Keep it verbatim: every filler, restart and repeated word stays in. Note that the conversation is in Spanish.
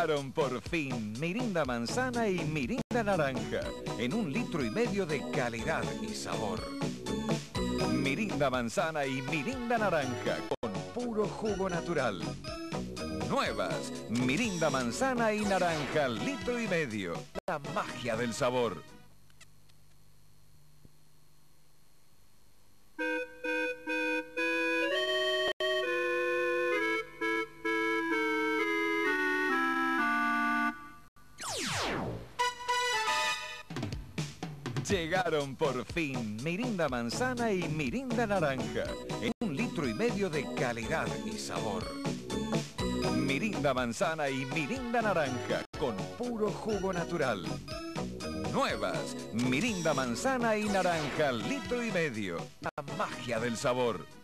Llegaron por fin Mirinda Manzana y Mirinda Naranja, en un litro y medio de calidad y sabor. Mirinda Manzana y Mirinda Naranja, con puro jugo natural. Nuevas, Mirinda Manzana y Naranja, litro y medio. La magia del sabor. Llegaron por fin Mirinda Manzana y Mirinda Naranja, en un litro y medio de calidad y sabor. Mirinda Manzana y Mirinda Naranja, con puro jugo natural. Nuevas, Mirinda Manzana y Naranja, litro y medio. La magia del sabor.